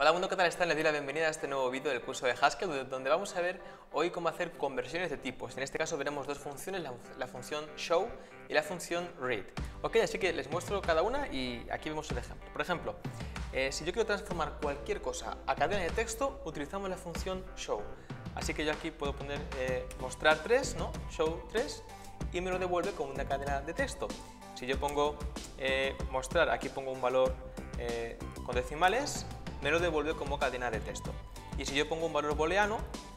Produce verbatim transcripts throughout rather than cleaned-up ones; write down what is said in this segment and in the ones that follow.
Hola mundo, ¿qué tal están? Les doy la bienvenida a este nuevo vídeo del curso de Haskell, donde vamos a ver hoy cómo hacer conversiones de tipos. En este caso veremos dos funciones, la, la función show y la función read. Ok, así que les muestro cada una y aquí vemos el ejemplo. Por ejemplo, eh, si yo quiero transformar cualquier cosa a cadena de texto, utilizamos la función show. Así que yo aquí puedo poner eh, mostrar tres, ¿no? Show tres, y me lo devuelve como una cadena de texto. Si yo pongo eh, mostrar, aquí pongo un valor eh, con decimales, me lo devuelve como cadena de texto. Y si yo pongo un valor booleano,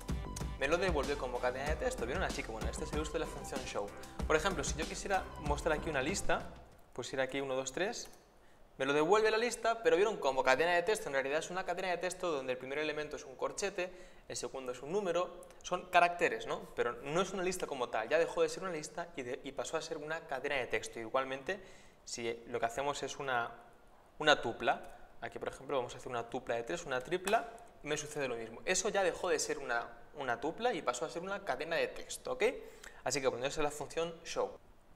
me lo devuelve como cadena de texto. ¿Vieron? Así que bueno, este es el uso de la función show. Por ejemplo, si yo quisiera mostrar aquí una lista, pusiera aquí uno, dos, tres, me lo devuelve la lista, pero vieron como cadena de texto. En realidad es una cadena de texto donde el primer elemento es un corchete, el segundo es un número, son caracteres, ¿no? Pero no es una lista como tal, ya dejó de ser una lista y, de, y pasó a ser una cadena de texto. Igualmente, si lo que hacemos es una, una tupla, aquí, por ejemplo, vamos a hacer una tupla de tres, una tripla, y me sucede lo mismo. Eso ya dejó de ser una, una tupla y pasó a ser una cadena de texto, ¿ok? Así que bueno, esa es la función show.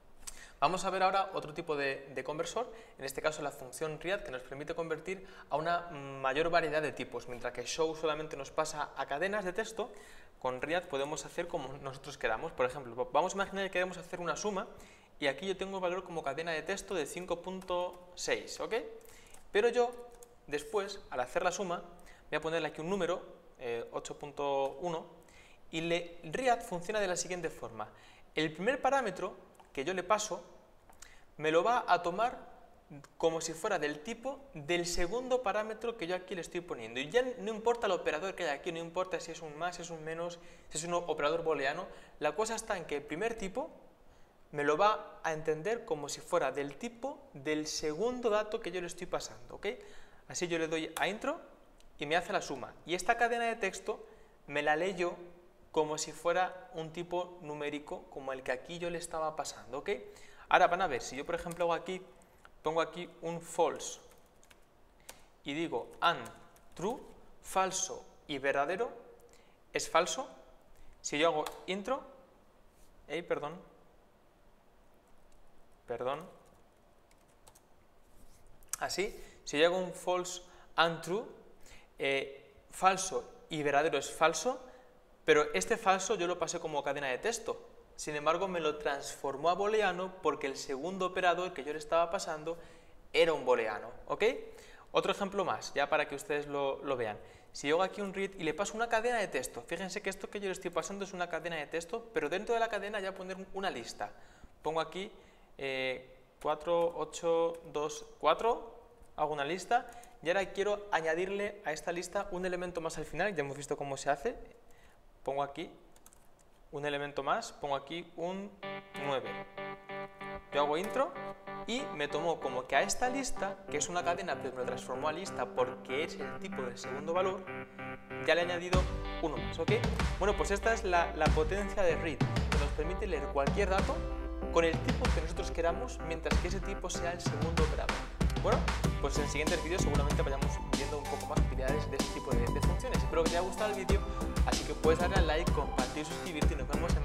Vamos a ver ahora otro tipo de, de conversor, en este caso la función read, que nos permite convertir a una mayor variedad de tipos. Mientras que show solamente nos pasa a cadenas de texto, con read podemos hacer como nosotros queramos. Por ejemplo, vamos a imaginar que queremos hacer una suma, y aquí yo tengo el valor como cadena de texto de cinco punto seis, ¿ok? Pero yo, después, al hacer la suma, voy a ponerle aquí un número, eh, ocho punto uno, y le, read funciona de la siguiente forma. El primer parámetro que yo le paso, me lo va a tomar como si fuera del tipo del segundo parámetro que yo aquí le estoy poniendo. Y ya no importa el operador que hay aquí, no importa si es un más, si es un menos, si es un operador booleano, la cosa está en que el primer tipo me lo va a entender como si fuera del tipo del segundo dato que yo le estoy pasando, ¿ok? Así yo le doy a intro y me hace la suma. Y esta cadena de texto me la leo como si fuera un tipo numérico como el que aquí yo le estaba pasando, ¿ok? Ahora van a ver, si yo por ejemplo hago aquí, pongo aquí un false y digo and true, falso y verdadero, es falso. Si yo hago intro, hey, perdón, perdón, así, si yo hago un false and true, eh, falso y verdadero es falso, pero este falso yo lo pasé como cadena de texto. Sin embargo, me lo transformó a booleano porque el segundo operador que yo le estaba pasando era un booleano, ¿ok? Otro ejemplo más, ya para que ustedes lo, lo vean. Si yo hago aquí un read y le paso una cadena de texto, fíjense que esto que yo le estoy pasando es una cadena de texto, pero dentro de la cadena ya poner una lista. Pongo aquí eh, cuatro, ocho, dos, cuatro, hago una lista y ahora quiero añadirle a esta lista un elemento más al final, ya hemos visto cómo se hace. Pongo aquí un elemento más, pongo aquí un nueve. Yo hago intro y me tomo como que a esta lista, que es una cadena, pero me lo transformó a lista porque es el tipo del segundo valor, ya le he añadido uno más, ¿ok? Bueno, pues esta es la, la potencia de read, que nos permite leer cualquier dato con el tipo que nosotros queramos, mientras que ese tipo sea el segundo operador. Bueno, pues en siguientes vídeos seguramente vayamos viendo un poco más utilidades de este tipo de, de funciones. Espero que te haya gustado el vídeo, así que puedes darle al like, compartir, suscribirte y nos vemos en